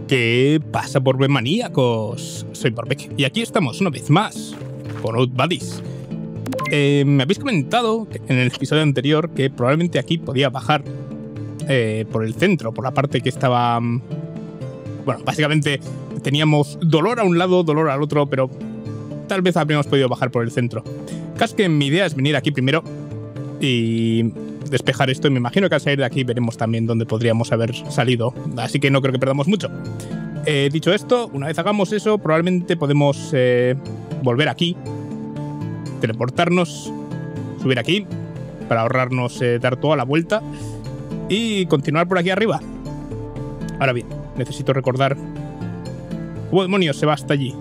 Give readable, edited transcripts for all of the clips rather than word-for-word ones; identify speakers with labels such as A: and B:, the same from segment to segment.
A: ¿Qué pasa, Borbemaníacos? Soy Borbeck y aquí estamos una vez más con Old Buddies. Me habéis comentado en el episodio anterior que probablemente aquí podía bajar por el centro, por la parte que estaba... Bueno, básicamente teníamos dolor a un lado, dolor al otro, pero tal vez habríamos podido bajar por el centro. Casi que mi idea es venir aquí primero y despejar esto, y me imagino que al salir de aquí veremos también dónde podríamos haber salido, así que no creo que perdamos mucho. Dicho esto, una vez hagamos eso, probablemente podemos volver aquí, teleportarnos, subir aquí, para ahorrarnos dar toda la vuelta y continuar por aquí arriba. Ahora bien, necesito recordar... ¡Oh, demonios! Se va hasta allí.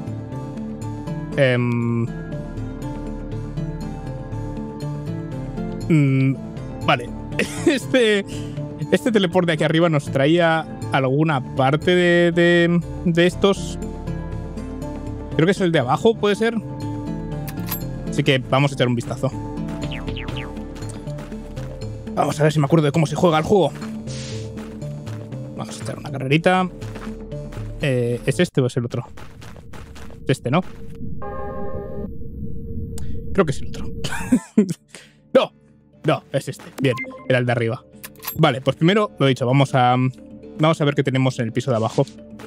A: Vale. Este teleporte de aquí arriba nos traía alguna parte de estos. Creo que es el de abajo, ¿puede ser? Así que vamos a echar un vistazo. Vamos a ver si me acuerdo de cómo se juega el juego. Vamos a echar una carrerita. ¿Es este o es el otro? Es este, ¿no? Creo que es el otro. No, es este. Bien, era el de arriba. Vale, pues primero, lo dicho, vamos a ver qué tenemos en el piso de abajo.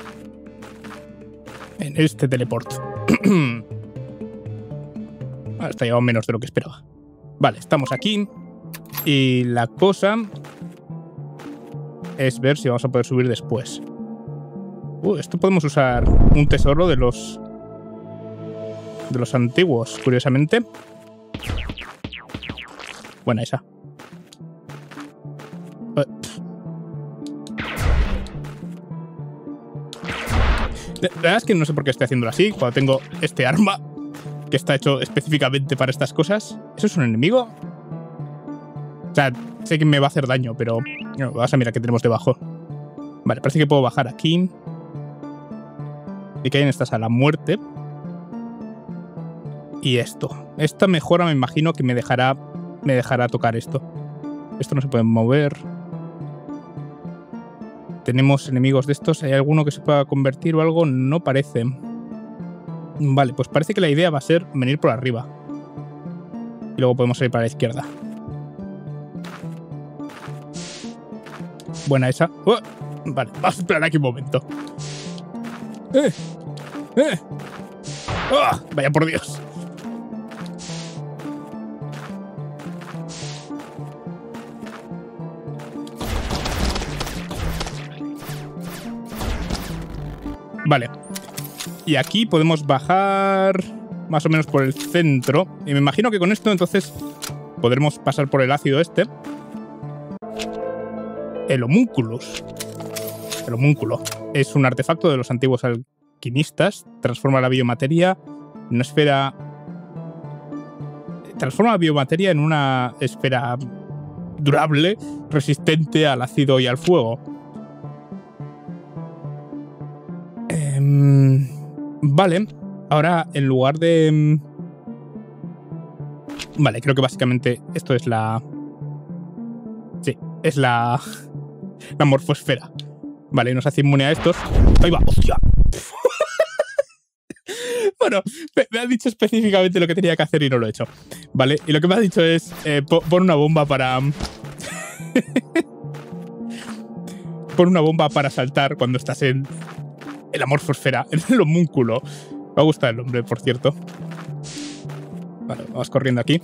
A: En este teleport. Está llevado menos de lo que esperaba. Vale, estamos aquí. Y la cosa es ver si vamos a poder subir después. Esto podemos usar un tesoro de los antiguos, curiosamente. Buena esa. La verdad es que no sé por qué estoy haciéndolo así, cuando tengo este arma que está hecho específicamente para estas cosas. ¿Eso es un enemigo? O sea, sé que me va a hacer daño, pero no, vamos a mirar qué tenemos debajo. Vale, parece que puedo bajar aquí. Y que hay en esta sala muerte. Y esto. Esta mejora me imagino que me dejará tocar esto. Esto no se puede mover. Tenemos enemigos de estos. ¿Hay alguno que se pueda convertir o algo? No parece. Vale, pues parece que la idea va a ser venir por arriba. Y luego podemos ir para la izquierda. Buena esa. Vale, vamos a esperar aquí un momento. Vaya por Dios. Vale. Y aquí podemos bajar más o menos por el centro. Y me imagino que con esto entonces podremos pasar por el ácido este. El homúnculus. El homúnculo es un artefacto de los antiguos alquimistas. Transforma la biomateria en una esfera... Transforma la biomateria en una esfera durable, resistente al ácido y al fuego. Vale, ahora en lugar de... Vale, creo que básicamente esto es la... Sí, es la morfosfera. Vale, nos hace inmune a estos. ¡Ahí va! ¡Hostia! Bueno, me ha dicho específicamente lo que tenía que hacer y no lo he hecho. Vale, y lo que me ha dicho es... pon una bomba para... pon una bomba para saltar cuando estás en la morfosfera, en el homúnculo. Me ha gustado el nombre, por cierto. Vale, vamos corriendo aquí.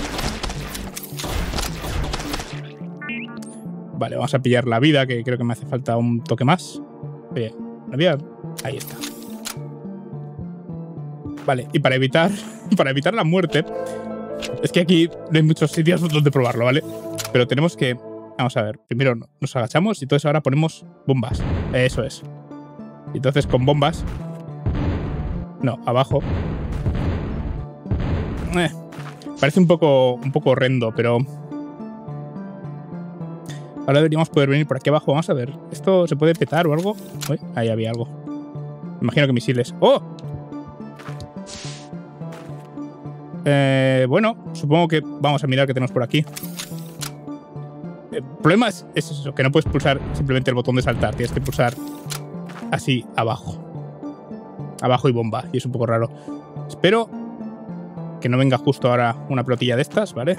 A: Vale, vamos a pillar la vida, que creo que me hace falta un toque más. Oye, la vida... Ahí está. Vale, y para evitar la muerte... Es que aquí no hay muchos sitios donde probarlo, ¿vale? Pero tenemos que... Vamos a ver, primero nos agachamos y entonces ahora ponemos bombas. Eso es. Y entonces con bombas... No, abajo. Parece un poco horrendo, pero... Ahora deberíamos poder venir por aquí abajo. Vamos a ver. ¿Esto se puede petar o algo? Uy, ahí había algo. Imagino que misiles. ¡Oh! Bueno, supongo que vamos a mirar qué tenemos por aquí. El problema es eso, que no puedes pulsar simplemente el botón de saltar. Tienes que pulsar así abajo. Abajo y bomba, y es un poco raro. Espero que no venga justo ahora una pelotilla de estas, ¿vale?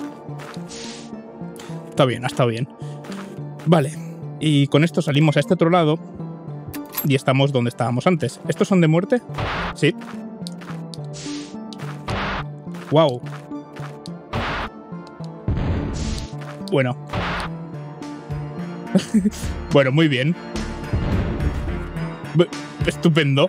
A: Está bien, ha estado bien. Vale, y con esto salimos a este otro lado y estamos donde estábamos antes. ¿Estos son de muerte? Sí. Wow. Bueno. Bueno, muy bien. Estupendo.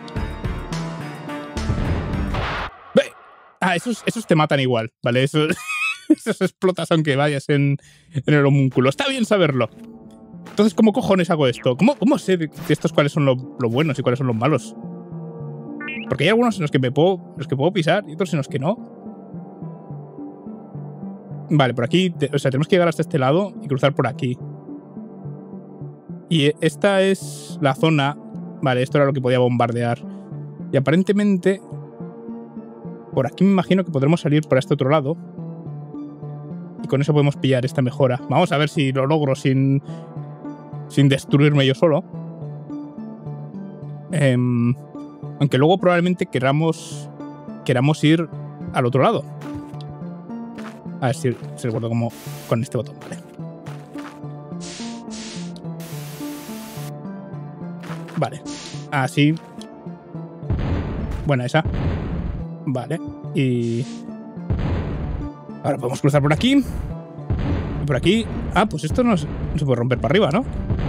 A: Ah, esos te matan igual, ¿vale? Esos explotas aunque vayas en el homúnculo. Está bien saberlo. Entonces, ¿cómo cojones hago esto? ¿Cómo sé de estos cuáles son los buenos y cuáles son los malos? Porque hay algunos en los que puedo pisar y otros en los que no. Vale, por aquí, o sea, tenemos que llegar hasta este lado y cruzar por aquí. Y esta es la zona. Vale, esto era lo que podía bombardear. Y aparentemente por aquí me imagino que podremos salir por este otro lado. Y con eso podemos pillar esta mejora. Vamos a ver si lo logro sin destruirme yo solo. Aunque luego probablemente queramos ir al otro lado. A ver si recuerdo cómo con este botón, vale. Vale. Así. Buena esa. Vale. Y ahora podemos cruzar por aquí. Y por aquí. Ah, pues esto no se puede romper para arriba, ¿no?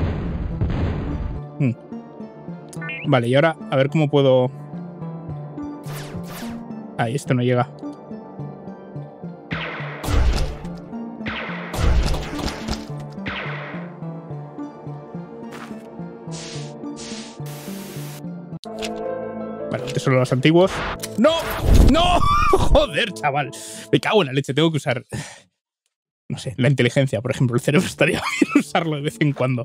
A: Vale, y ahora a ver cómo puedo... Ahí, esto no llega. Vale, estos son los antiguos. ¡No! ¡No! Joder, chaval. Me cago en la leche. Tengo que usar... No sé, la inteligencia, por ejemplo. El cerebro estaría bien usarlo de vez en cuando.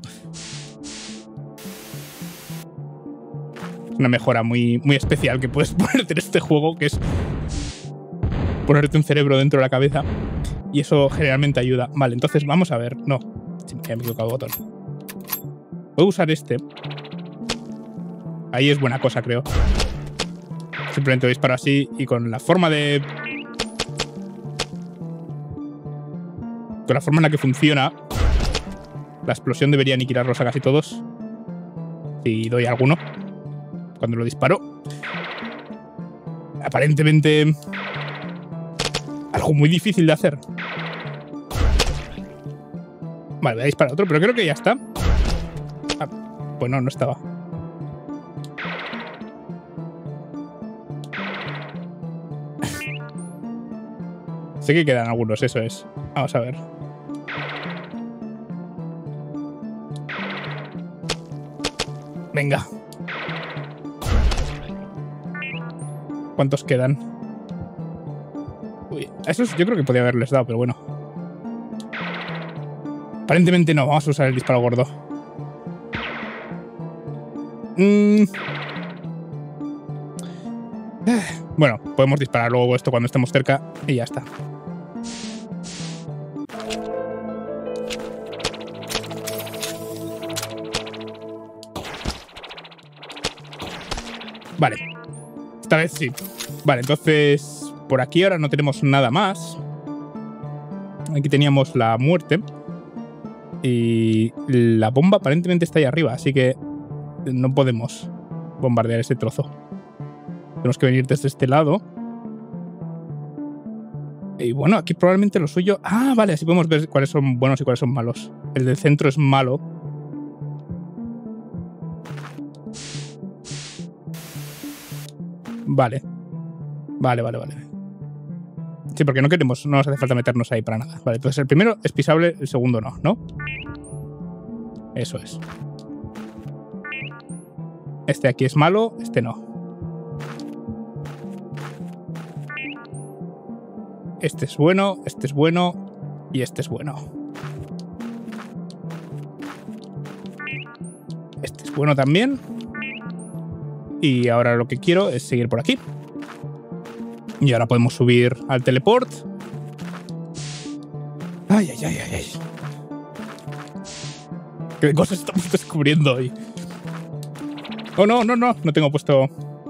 A: Es una mejora muy especial que puedes ponerte en este juego, que es ponerte un cerebro dentro de la cabeza. Y eso generalmente ayuda. Vale, entonces vamos a ver. No, sí, me he equivocado botón. Puedo usar este. Ahí es buena cosa, creo. Simplemente disparo así y con la forma de... Con la forma en la que funciona, la explosión debería aniquilarlos a casi todos. Si doy alguno. Cuando lo disparo. Aparentemente... algo muy difícil de hacer. Vale, voy a disparar otro, pero creo que ya está. Ah, pues no estaba. Sé que quedan algunos, eso es. Vamos a ver. Venga. ¿Cuántos quedan? Uy, a esos yo creo que podía haberles dado, pero bueno. Aparentemente no, vamos a usar el disparo gordo. Bueno, podemos disparar luego esto cuando estemos cerca y ya está. Vale. Esta vez sí. Vale, entonces por aquí ahora no tenemos nada más. Aquí teníamos la muerte. Y la bomba aparentemente está ahí arriba, así que no podemos bombardear ese trozo. Tenemos que venir desde este lado. Y bueno, aquí probablemente lo suyo... Ah, vale, así podemos ver cuáles son buenos y cuáles son malos. El del centro es malo. Vale. Vale. Sí, porque no nos hace falta meternos ahí para nada. Vale, entonces el primero es pisable, el segundo no, ¿no? Eso es. Este aquí es malo, este no. Este es bueno y este es bueno. Este es bueno también. Y ahora lo que quiero es seguir por aquí. Y ahora podemos subir al teleport. Ay. ¿Qué cosas estamos descubriendo hoy? Oh, no, no, no. No tengo puesto...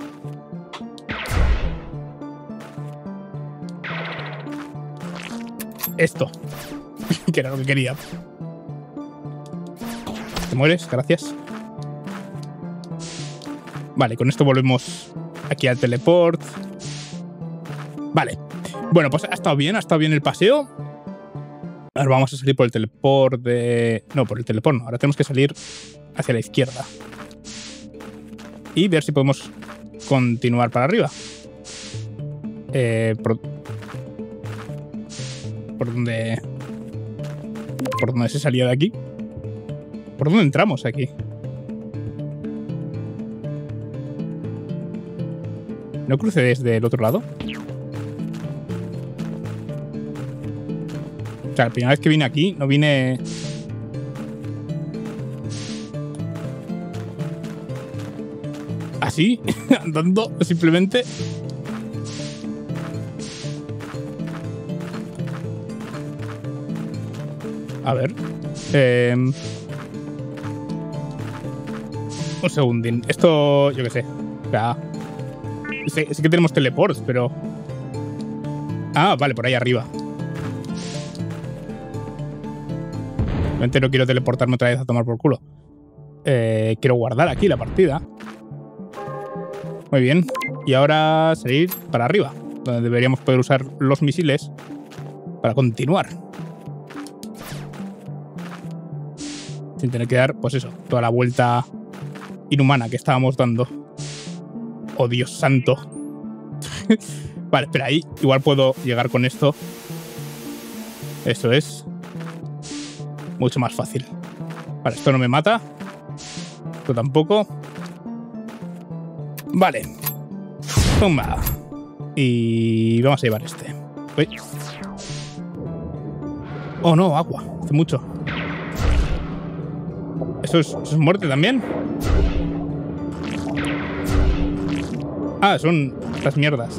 A: esto. Que era lo que quería. ¿Te mueres? Gracias. Vale, con esto volvemos aquí al teleport. Vale. Bueno, pues ha estado bien el paseo. Ahora vamos a salir por el teleport de... No, por el teleport no. Ahora tenemos que salir hacia la izquierda. Y ver si podemos continuar para arriba. ¿Por dónde se salía de aquí? ¿Por dónde entramos aquí? ¿No crucé desde el otro lado? O sea, la primera vez que vine aquí, no vine... ¿así? Andando, simplemente... A ver... un segundín. Esto, yo qué sé. O sea... Sí que tenemos teleports, pero... Ah, vale, por ahí arriba. Realmente no quiero teleportarme otra vez a tomar por culo. Quiero guardar aquí la partida. Muy bien. Y ahora salir para arriba, donde deberíamos poder usar los misiles para continuar. Sin tener que dar, pues eso, toda la vuelta inhumana que estábamos dando. Oh, Dios santo. Vale, espera, ahí igual puedo llegar con esto. Eso es. Mucho más fácil. Vale, esto no me mata. Esto tampoco. Vale. Toma. Y vamos a llevar este. Uy. Oh, no, agua. Hace mucho. ¿Eso es muerte también? Ah, son estas mierdas.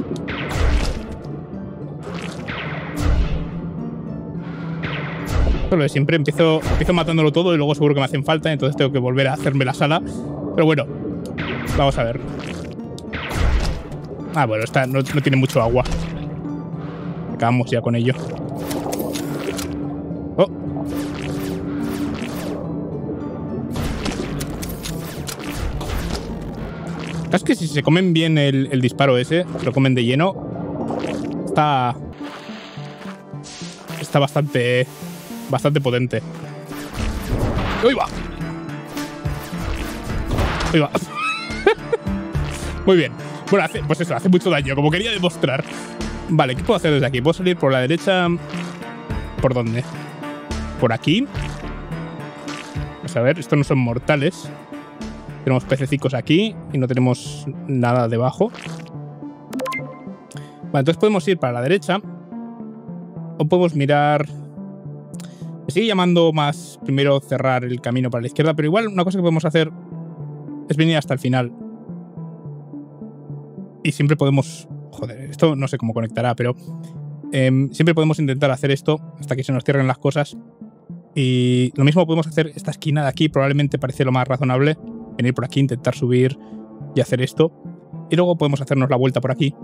A: Solo de siempre empiezo matándolo todo y luego seguro que me hacen falta, entonces tengo que volver a hacerme la sala. Pero bueno, vamos a ver. Ah, bueno, esta no tiene mucho agua. Acabamos ya con ello. Oh. Es que si se comen bien el disparo ese, se lo comen de lleno, está bastante potente. ¡Uy, va! ¡Uy, va! Muy bien. Bueno, pues eso, hace mucho daño, como quería demostrar. Vale, ¿qué puedo hacer desde aquí? ¿Puedo salir por la derecha? ¿Por dónde? ¿Por aquí? Vamos a ver, estos no son mortales. Tenemos pececicos aquí y no tenemos nada debajo. Vale, entonces podemos ir para la derecha. O podemos mirar... Me sigue llamando más primero cerrar el camino para la izquierda, pero igual una cosa que podemos hacer es venir hasta el final. Y siempre podemos... Joder, esto no sé cómo conectará, pero... siempre podemos intentar hacer esto hasta que se nos cierren las cosas. Y lo mismo podemos hacer esta esquina de aquí, probablemente parece lo más razonable. Venir por aquí, intentar subir y hacer esto. Y luego podemos hacernos la vuelta por aquí.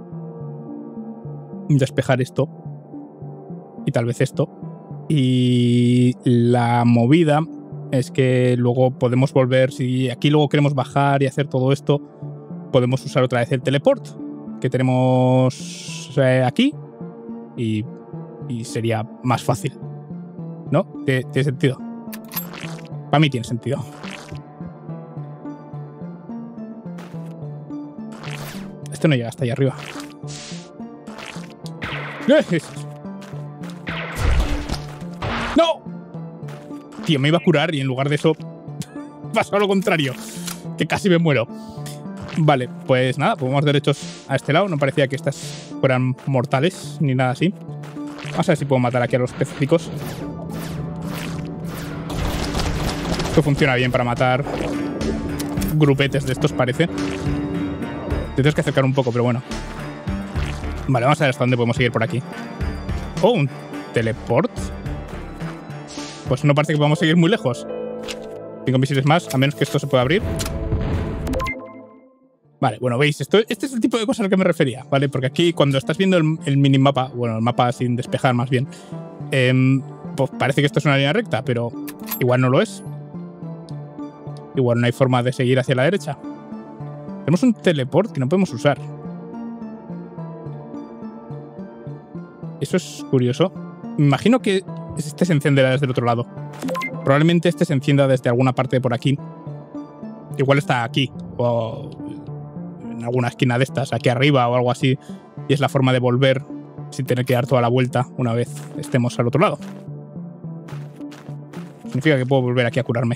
A: Despejar esto. Y tal vez esto. Y la movida es que luego podemos volver, si aquí luego queremos bajar y hacer todo esto, podemos usar otra vez el teleport que tenemos aquí y sería más fácil, ¿no? ¿Tiene sentido? Para mí tiene sentido. Esto no llega hasta allá arriba. ¡No! Tío, me iba a curar y en lugar de eso pasó lo contrario. Que casi me muero. Vale, pues nada, pues vamos derechos a este lado. No parecía que estas fueran mortales ni nada así. Vamos a ver si puedo matar aquí a los pececicos. Esto funciona bien para matar grupetes de estos, parece. Te tienes que acercar un poco, pero bueno. Vale, vamos a ver hasta dónde podemos seguir por aquí. Oh, un teleport. Pues no parece que podamos seguir muy lejos. 5 misiles más, a menos que esto se pueda abrir. Vale, bueno, veis, este es el tipo de cosas al que me refería, ¿vale? Porque aquí cuando estás viendo el minimapa, bueno, el mapa sin despejar más bien, pues parece que esto es una línea recta, pero igual no lo es. Igual no hay forma de seguir hacia la derecha. Tenemos un teleport que no podemos usar. Eso es curioso. Me imagino que este se encenderá desde el otro lado. Probablemente este se encienda desde alguna parte de por aquí. Igual está aquí, o en alguna esquina de estas, aquí arriba o algo así, y es la forma de volver sin tener que dar toda la vuelta una vez estemos al otro lado. Significa que puedo volver aquí a curarme.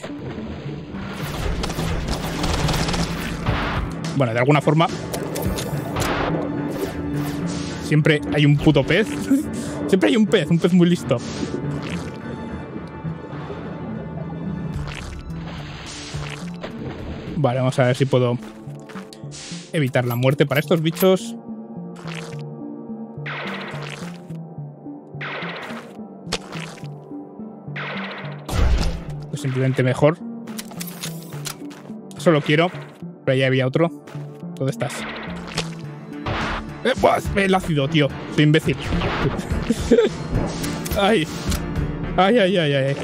A: Bueno, de alguna forma siempre hay un puto pez. Siempre hay un pez muy listo. Vale, vamos a ver si puedo evitar la muerte para estos bichos. Pues simplemente mejor. Eso lo quiero. Pero ahí había otro. ¿Dónde estás? ¡Buah! El ácido, tío. Soy imbécil. Ay. Ay, ay, ay, ay.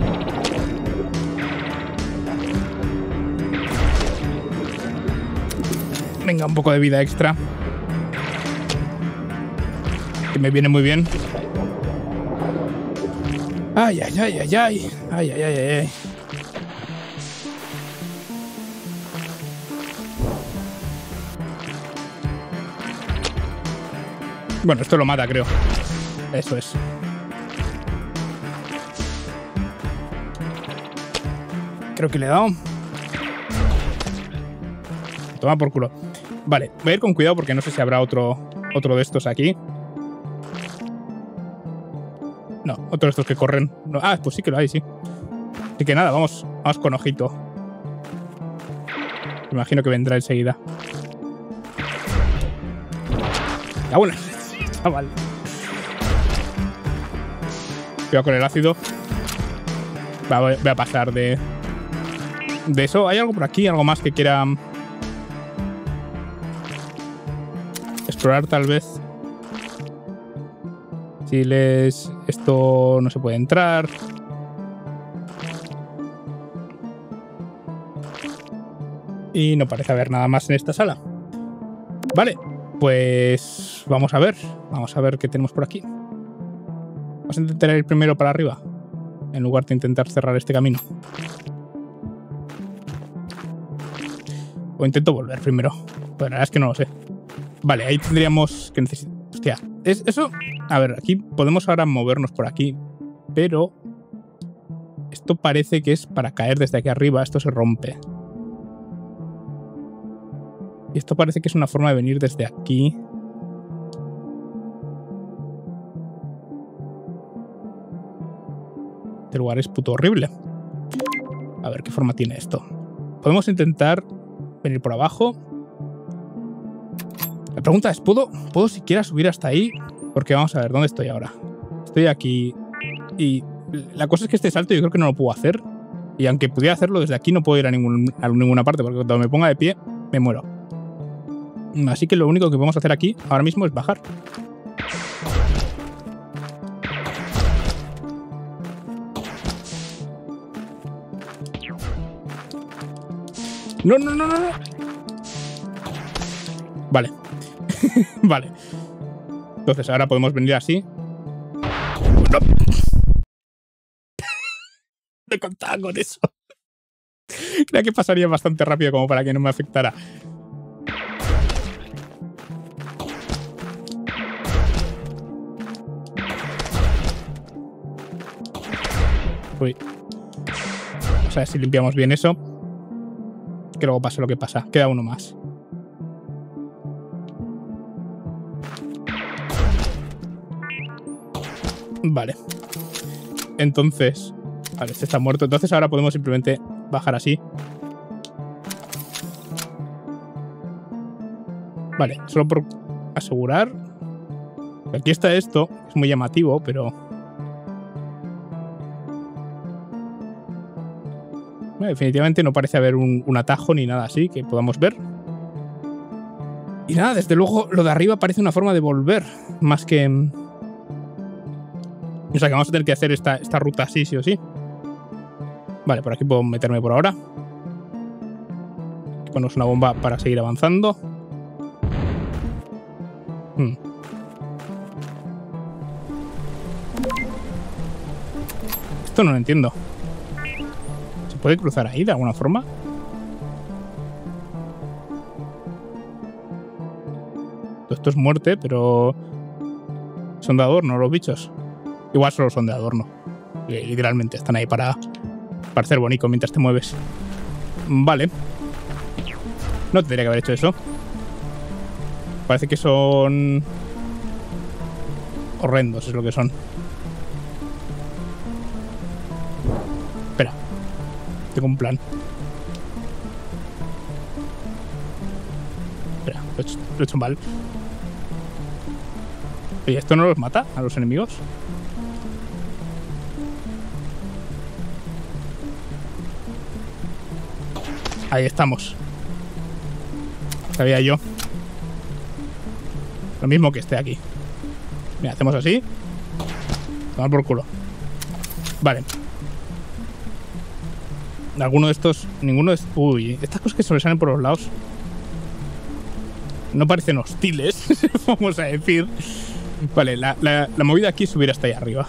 A: Venga, un poco de vida extra. Que me viene muy bien. Ay, ay, ay, ay, ay. Ay, ay, ay, ay. Bueno, esto lo mata, creo. Eso es. Creo que le he dado. Toma por culo. Vale, voy a ir con cuidado porque no sé si habrá otro de estos aquí. No, otro de estos que corren. No, pues sí que lo hay, sí. Así que nada, vamos con ojito. Me imagino que vendrá enseguida. Ah, bueno. Chaval. Cuidado con el ácido. Voy a pasar de eso. ¿Hay algo por aquí? ¿Algo más que quiera explorar tal vez? Si esto no se puede entrar. Y no parece haber nada más en esta sala. Vale, pues vamos a ver. Vamos a ver qué tenemos por aquí. Vamos a intentar ir primero para arriba, en lugar de intentar cerrar este camino. O intento volver primero. Pero la verdad es que no lo sé. Vale, ahí tendríamos que necesitar... Hostia, eso... A ver, aquí podemos ahora movernos por aquí. Pero... esto parece que es para caer desde aquí arriba. Esto se rompe. Y esto parece que es una forma de venir desde aquí. Este lugar es puto horrible. A ver qué forma tiene esto. Podemos intentar venir por abajo. La pregunta es, ¿puedo siquiera subir hasta ahí? Porque vamos a ver, ¿dónde estoy ahora? Estoy aquí. Y la cosa es que este salto yo creo que no lo puedo hacer. Y aunque pudiera hacerlo desde aquí, no puedo ir a ninguna parte, porque cuando me ponga de pie, me muero. Así que lo único que podemos hacer aquí ahora mismo es bajar. No, no, no, no, no. Vale. Vale. Entonces ahora podemos venir así. No. No contaba con eso. Creo que pasaría bastante rápido como para que no me afectara. Uy. Vamos a ver si limpiamos bien eso. Que luego pase lo que pasa. Queda uno más. Vale. Entonces... Vale, este está muerto. Entonces ahora podemos simplemente bajar así. Vale, solo por asegurar. Aquí está esto. Es muy llamativo, pero... Bueno, definitivamente no parece haber un atajo ni nada así que podamos ver. Y nada, desde luego lo de arriba parece una forma de volver, más que... O sea que vamos a tener que hacer esta ruta así, sí o sí. Vale, por aquí puedo meterme por ahora. Ponemos una bomba para seguir avanzando. Esto no lo entiendo. ¿Se puede cruzar ahí de alguna forma? Esto es muerte, pero... Son de adorno los bichos. Igual solo son de adorno. Literalmente están ahí para parecer bonito mientras te mueves. Vale. No tendría que haber hecho eso. Parece que son... horrendos, es lo que son. Espera. Tengo un plan. Espera, lo he hecho mal. Oye, ¿esto no los mata a los enemigos? Ahí estamos. Sabía yo. Lo mismo que esté aquí. Mira, hacemos así. Tomar por culo. Vale. Alguno de estos... Ninguno de estos... Uy, estas cosas que sobresalen por los lados no parecen hostiles, vamos a decir. Vale, la movida aquí es subir hasta ahí arriba.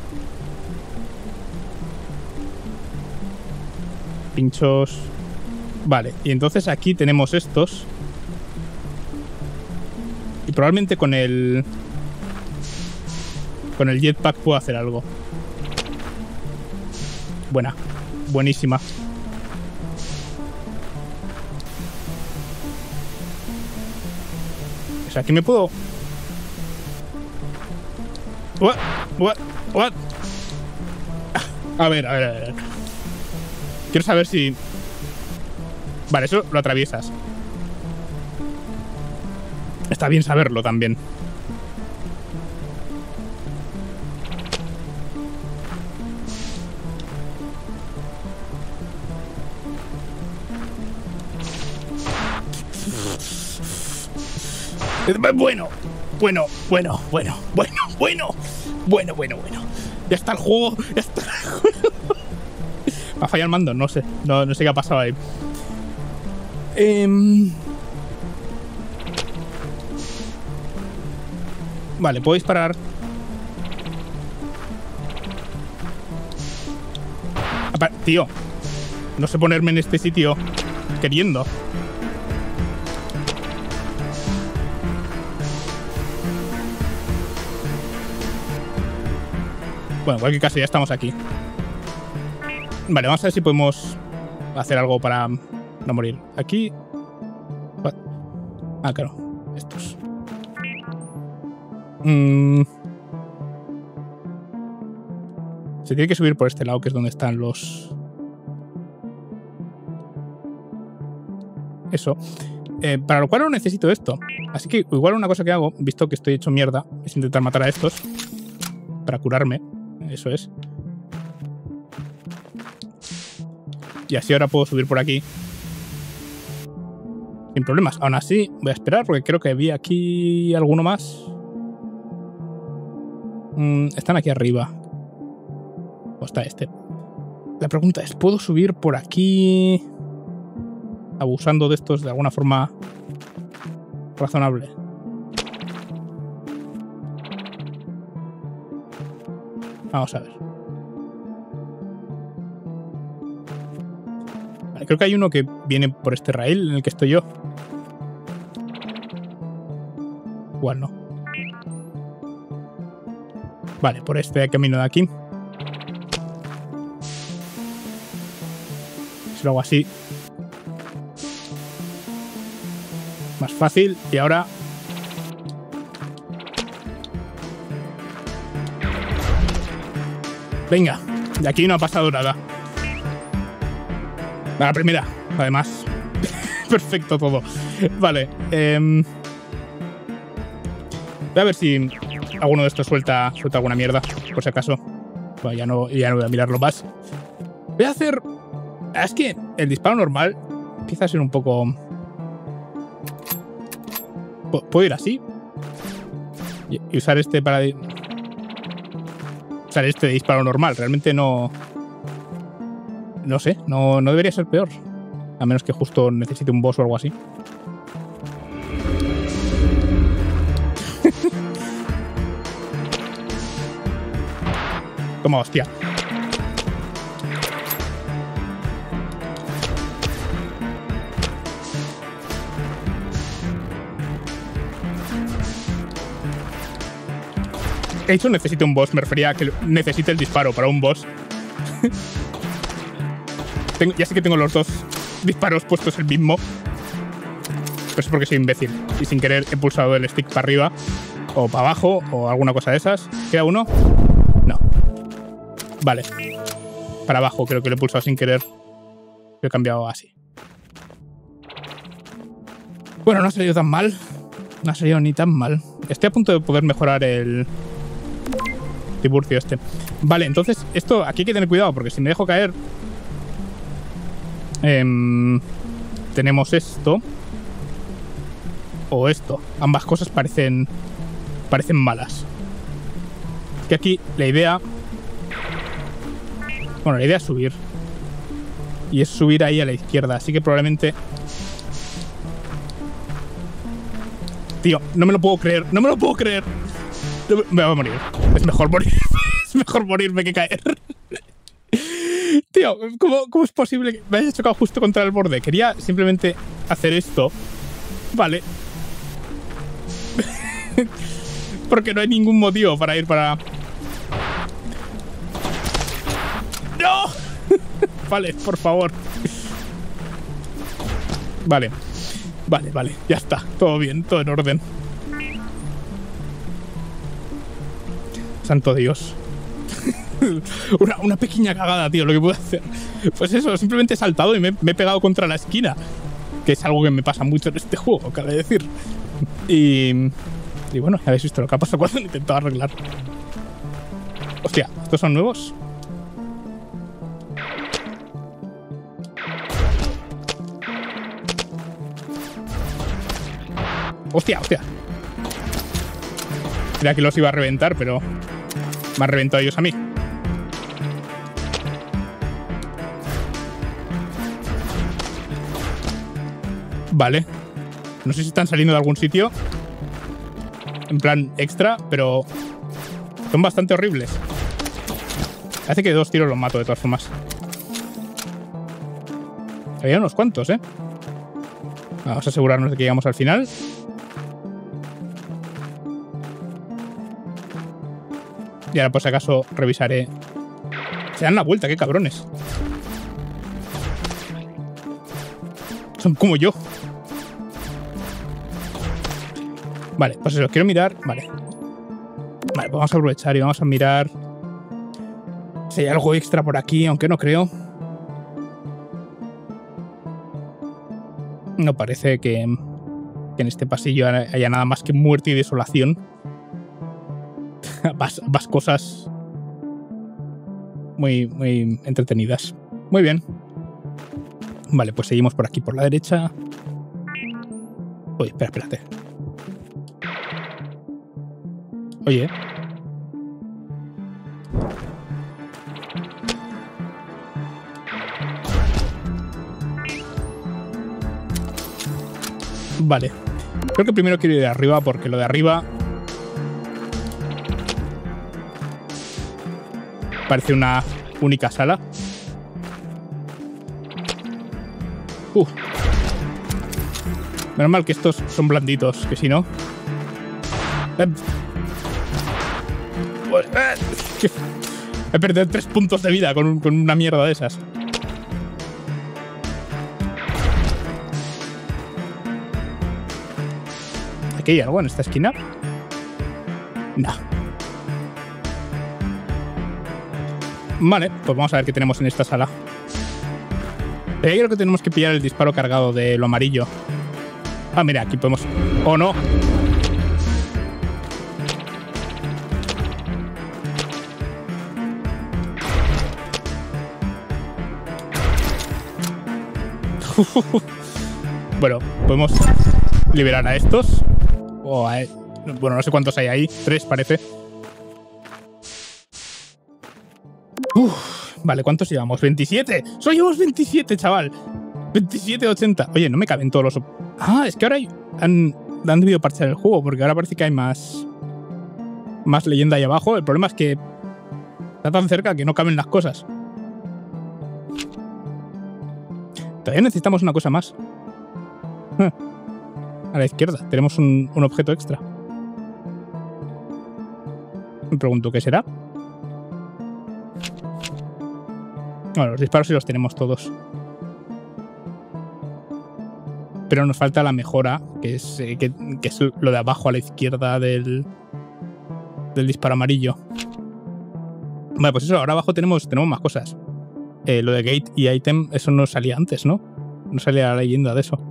A: Pinchos... Vale, y entonces aquí tenemos estos. Y probablemente con el jetpack puedo hacer algo. Buena. Buenísima. O sea, aquí me puedo... What? A ver. Quiero saber si... Vale, eso lo atraviesas. Está bien saberlo también. Bueno. Ya está el juego. Ya está el juego. Me ha fallado el mando, no sé. No sé qué ha pasado ahí. Vale, puedo disparar. Tío, no sé ponerme en este sitio queriendo. Bueno, en cualquier caso ya estamos aquí. Vale, vamos a ver si podemos hacer algo para no morir. Aquí... Ah, claro. Estos. Se tiene que subir por este lado, que es donde están los... Eso. Para lo cual no necesito esto. Así que igual una cosa que hago, visto que estoy hecho mierda, es intentar matar a estos. Para curarme. Eso es. Y así ahora puedo subir por aquí. Sin problemas. Aún así, voy a esperar porque creo que vi aquí alguno más. Están aquí arriba. ¿O está este? La pregunta es, ¿puedo subir por aquí abusando de estos de alguna forma razonable? Vamos a ver. Vale, creo que hay uno que viene por este rail en el que estoy yo. Igual no. Vale, por este camino de aquí. Si lo hago así, más fácil. Y ahora... Venga, de aquí no ha pasado nada. A la primera, además. Perfecto todo. Vale. Voy a ver si alguno de estos suelta alguna mierda, por si acaso. Bueno, ya no voy a mirarlo más. Voy a hacer... Es que el disparo normal empieza a ser un poco... ¿Puedo ir así? Y usar este para... Usar este de disparo normal. Realmente no... No sé. No debería ser peor. A menos que justo necesite un boss o algo así. Toma, hostia. He dicho necesito un boss, me refería a que necesite el disparo para un boss. Ya sé que tengo los dos disparos puestos el mismo. Pero es porque soy imbécil. Y sin querer he pulsado el stick para arriba o para abajo o alguna cosa de esas. ¿Queda uno? No. Vale. Para abajo creo que lo he pulsado sin querer. Lo he cambiado así. Bueno, no ha salido tan mal. No ha salido ni tan mal. Estoy a punto de poder mejorar el Tiburcio este. Vale, entonces esto aquí hay que tener cuidado porque si me dejo caer tenemos esto o esto. Ambas cosas parecen malas. Es que aquí la idea... Bueno, la idea es subir. Y es subir ahí a la izquierda. Así que probablemente... Tío, no me lo puedo creer. No me lo puedo creer. Me voy a morir. Es mejor morir. Es mejor morirme que caer. Tío, ¿cómo es posible que me hayas chocado justo contra el borde? Quería simplemente hacer esto. Vale. Porque no hay ningún motivo para ir para... ¡No! Vale, por favor. Vale. Vale. Ya está. Todo bien, todo en orden. Santo Dios. Una pequeña cagada, tío, lo que puedo hacer. Pues eso, simplemente he saltado y me he pegado contra la esquina. Que es algo que me pasa mucho en este juego, cabe decir. Y bueno, ya habéis visto lo que ha pasado cuando he intentado arreglar. Hostia, ¿estos son nuevos? Hostia. Mira que los iba a reventar, pero me han reventado ellos a mí. Vale. No sé si están saliendo de algún sitio en plan extra, pero son bastante horribles. Hace que de 2 tiros los mato de todas formas. Había unos cuantos, ¿eh? Vamos a asegurarnos de que llegamos al final. Y ahora por si acaso revisaré. Se dan la vuelta, qué cabrones. Son como yo. Vale, pues eso, quiero mirar. Vale, pues vamos a aprovechar y vamos a mirar si hay algo extra por aquí, aunque no creo. No parece que en este pasillo haya nada más que muerte y desolación. Vas cosas muy entretenidas. Muy bien. Vale, pues seguimos por aquí, por la derecha. Oye, espérate. Oye. Vale. Creo que primero quiero ir de arriba porque lo de arriba parece una única sala. Menos mal que estos son blanditos, que si no... He perdido 3 puntos de vida con una mierda de esas. ¿Aquí hay algo en esta esquina? No. Vale, pues vamos a ver qué tenemos en esta sala. Yo creo que tenemos que pillar el disparo cargado de lo amarillo. Ah, mira, aquí podemos... ¡Oh, no! Bueno, podemos liberar a estos. Bueno, no sé cuántos hay ahí. 3 parece. Vale, ¿cuántos llevamos? ¡27! ¡Solo llevamos 27, chaval! 27 de 80. Oye, no me caben todos los... Es que ahora han debido parchar el juego, porque ahora parece que hay más leyenda ahí abajo. El problema es que está tan cerca que no caben las cosas. Todavía necesitamos una cosa más. A la izquierda tenemos un objeto extra. Me pregunto, ¿qué será? Bueno, los disparos sí los tenemos todos. Pero nos falta la mejora, que es lo de abajo a la izquierda del disparo amarillo. Vale, pues eso, ahora abajo tenemos más cosas. Lo de gate y item, eso no salía antes, ¿no? No salía la leyenda de eso.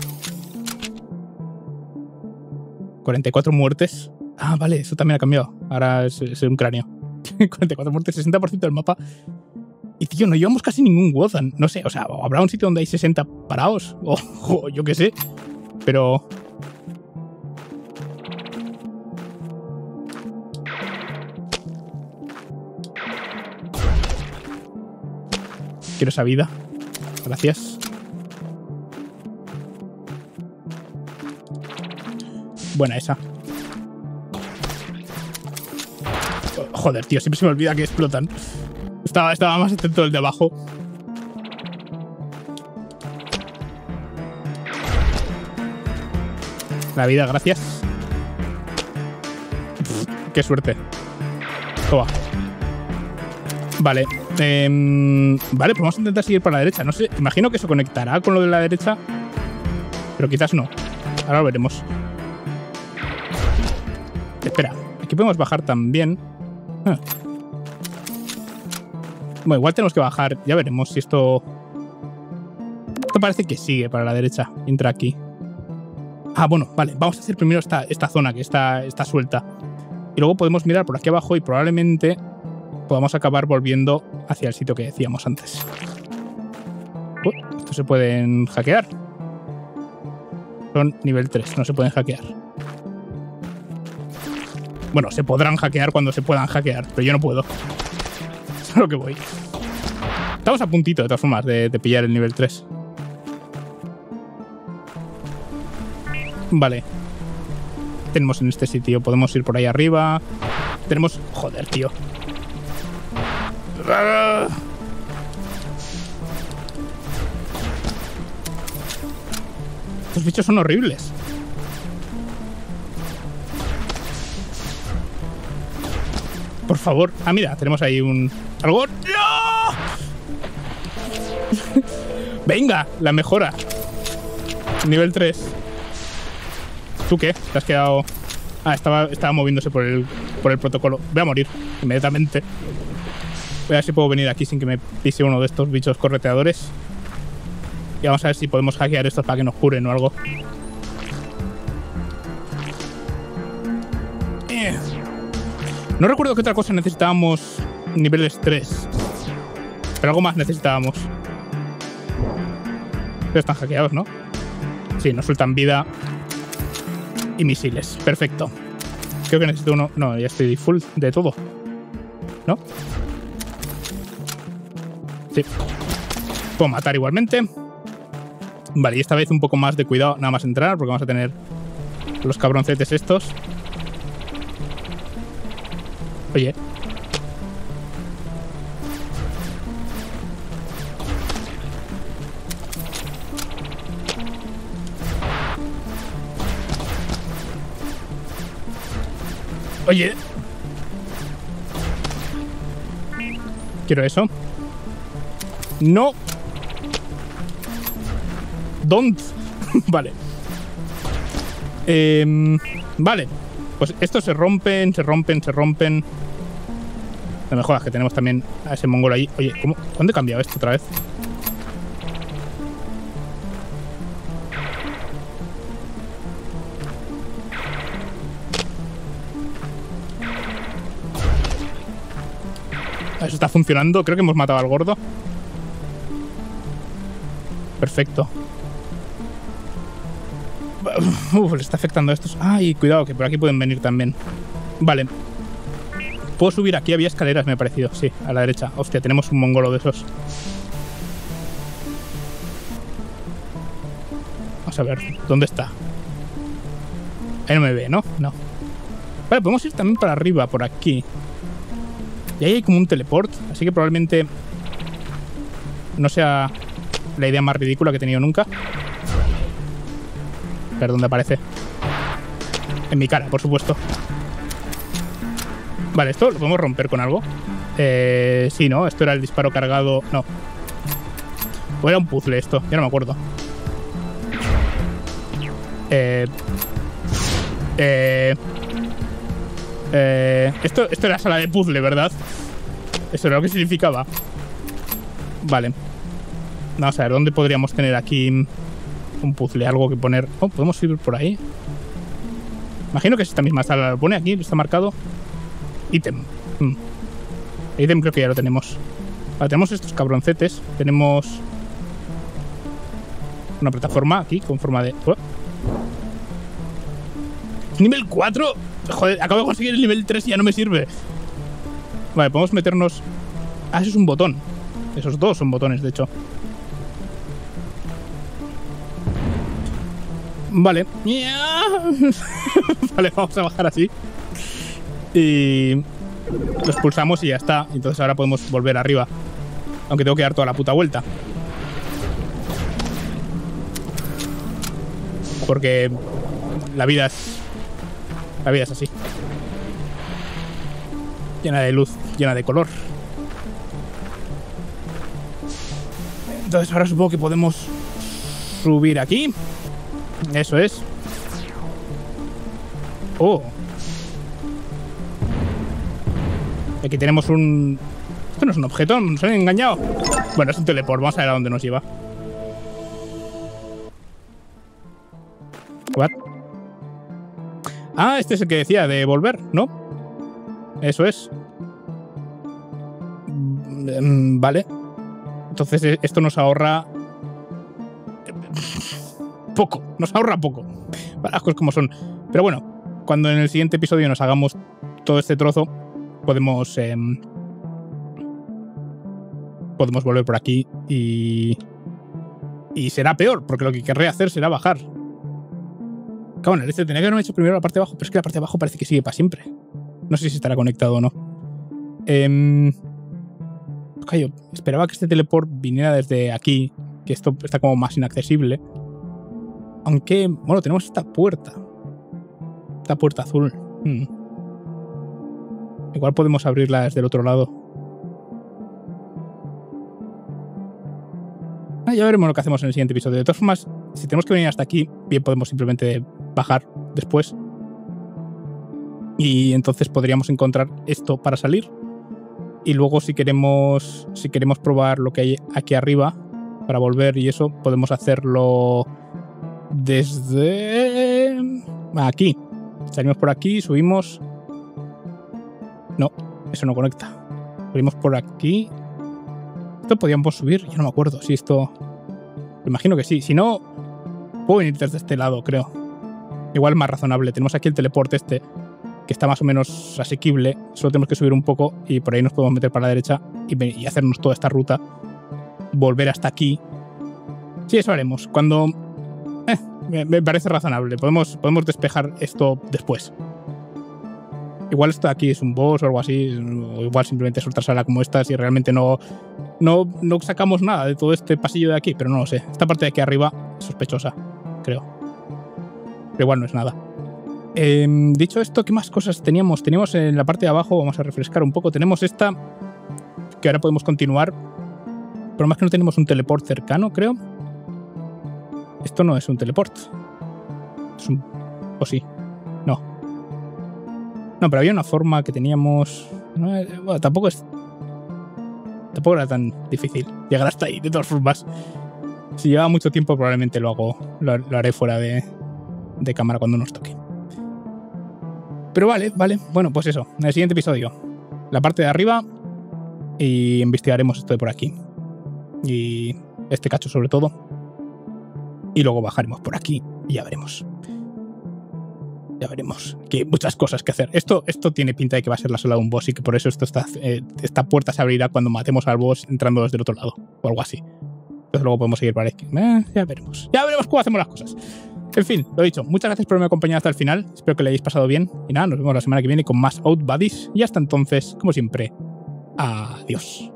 A: 44 muertes. Vale, eso también ha cambiado. Ahora es un cráneo. 44 muertes, 60% del mapa. Y tío, no llevamos casi ningún Wodan. No sé, o sea, habrá un sitio donde hay 60 parados. O yo qué sé. Pero... quiero esa vida. Gracias. Buena esa. Joder, tío, siempre se me olvida que explotan. Estaba más atento del de abajo. La vida, gracias. Qué suerte. Toma. Vale. Vale, pues vamos a intentar seguir para la derecha. No sé, imagino que eso conectará con lo de la derecha. Pero quizás no. Ahora lo veremos. Espera, aquí podemos bajar también. Bueno, igual tenemos que bajar. Ya veremos si esto... Esto parece que sigue para la derecha. Entra aquí. Bueno, vale. Vamos a hacer primero esta zona que está suelta. Y luego podemos mirar por aquí abajo y probablemente podamos acabar volviendo hacia el sitio que decíamos antes. Estos se pueden hackear. Son nivel 3, no se pueden hackear. Bueno, se podrán hackear cuando se puedan hackear, pero yo no puedo. Es a lo que voy. Estamos a puntito, de todas formas, de pillar el nivel 3. Vale. Tenemos en este sitio, podemos ir por ahí arriba. Tenemos... Joder, tío. Estos bichos son horribles. Por favor. Mira, tenemos ahí algo. ¡No! Venga, la mejora. Nivel 3. ¿Tú qué? ¿Te has quedado...? Estaba moviéndose por el protocolo. Voy a morir inmediatamente. Voy a ver si puedo venir aquí sin que me pise uno de estos bichos correteadores. Y vamos a ver si podemos hackear estos para que nos curen o algo. No recuerdo qué otra cosa necesitábamos niveles 3. Pero algo más necesitábamos. Pero están hackeados, ¿no? Sí, nos sueltan vida y misiles. Perfecto. Creo que necesito uno... No, ya estoy full de todo. ¿No? Sí. Puedo matar igualmente. Vale, y esta vez un poco más de cuidado nada más entrar, porque vamos a tener los cabroncetes estos. Oye. Oye. Quiero eso. No. Don't. Vale. Vale. Pues estos se rompen. No me jodas que tenemos también a ese mongol ahí. Oye, ¿cuándo he cambiado esto otra vez? Eso está funcionando. Creo que hemos matado al gordo. Perfecto. Le está afectando a estos. Ay, cuidado, que por aquí pueden venir también. Vale. Puedo subir aquí, había escaleras, me ha parecido. Sí, a la derecha. Hostia, tenemos un mongolo de esos. Vamos a ver, ¿dónde está? Ahí no me ve, ¿no? No. Vale, podemos ir también para arriba, por aquí. Y ahí hay como un teleport, así que probablemente no sea la idea más ridícula que he tenido nunca. A ver dónde aparece. En mi cara, por supuesto. Vale, ¿esto lo podemos romper con algo? Sí, ¿no? Esto era el disparo cargado... No. O era un puzzle esto, ya no me acuerdo. Esto era sala de puzzle, ¿verdad? Eso era lo que significaba. Vale. Vamos a ver, ¿dónde podríamos tener aquí un puzzle? Algo que poner... Oh, ¿podemos ir por ahí? Imagino que es esta misma sala. Lo pone aquí, está marcado. Ítem. Ítem creo que ya lo tenemos. Vale, tenemos estos cabroncetes. Tenemos una plataforma aquí con forma de... Oh. ¿Nivel 4? Joder, acabo de conseguir el nivel 3 y ya no me sirve. Vale, podemos meternos... Ah, eso es un botón. Esos dos son botones, de hecho. Vale. Vale, vamos a bajar así. Y... los pulsamos y ya está. Entonces ahora podemos volver arriba. Aunque tengo que dar toda la puta vuelta. Porque... la vida es así. Llena de luz, llena de color. Entonces ahora supongo que podemos subir aquí. Eso es. Oh. Aquí tenemos un... Esto no es un objeto, nos han engañado. Bueno, es un teleport, vamos a ver a dónde nos lleva. What? Ah, este es el que decía de volver, ¿no? Eso es. Vale. Entonces esto nos ahorra... poco. Nos ahorra poco. Las cosas como son. Pero bueno, cuando en el siguiente episodio nos hagamos todo este trozo, podemos... podemos volver por aquí y será peor, porque lo que querré hacer será bajar. Cabrón, este tenía que haberme hecho primero la parte de abajo, pero es que la parte de abajo parece que sigue para siempre. No sé si estará conectado o no. Yo esperaba que este teleport viniera desde aquí, que esto está como más inaccesible. Aunque, bueno, tenemos esta puerta. Esta puerta azul. Igual podemos abrirla desde el otro lado. Ya veremos lo que hacemos en el siguiente episodio. De todas formas, si tenemos que venir hasta aquí, bien podemos simplemente bajar después. Y entonces podríamos encontrar esto para salir. Y luego si queremos probar lo que hay aquí arriba para volver y eso, podemos hacerlo desde aquí. Salimos por aquí, subimos. No, eso no conecta. Subimos por aquí. ¿Esto podíamos subir? Yo no me acuerdo si esto... Me imagino que sí. Si no, puedo venir desde este lado, creo. Igual más razonable. Tenemos aquí el teleporte este, que está más o menos asequible. Solo tenemos que subir un poco y por ahí nos podemos meter para la derecha y hacernos toda esta ruta. Volver hasta aquí. Sí, eso haremos. Cuando... me parece razonable. Podemos despejar esto después. Igual esto de aquí es un boss o algo así. O igual simplemente es otra sala como esta si realmente no sacamos nada de todo este pasillo de aquí. Pero no lo sé. Esta parte de aquí arriba es sospechosa, creo. Pero igual no es nada. Dicho esto, ¿qué más cosas teníamos? Teníamos en la parte de abajo, vamos a refrescar un poco. Tenemos esta, que ahora podemos continuar. Pero más que no tenemos un teleport cercano, creo. Esto no es un teleport. Es un... ¿O sí? No. No, pero había una forma que teníamos... Bueno, tampoco era tan difícil llegar hasta ahí, de todas formas. Si lleva mucho tiempo, probablemente lo haré fuera de cámara cuando nos toque. Pero vale. Bueno, pues eso. En el siguiente episodio, la parte de arriba y investigaremos esto de por aquí. Y este cacho sobre todo. Y luego bajaremos por aquí y ya veremos. Ya veremos. Que hay muchas cosas que hacer. Esto tiene pinta de que va a ser la sala de un boss y que por eso esta puerta se abrirá cuando matemos al boss entrando desde el otro lado. O algo así. Entonces luego podemos seguir para aquí. Ya veremos. Ya veremos cómo hacemos las cosas. En fin, lo dicho. Muchas gracias por haberme acompañado hasta el final. Espero que le hayáis pasado bien. Y nada, nos vemos la semana que viene con más Out Buddies. Y hasta entonces, como siempre, adiós.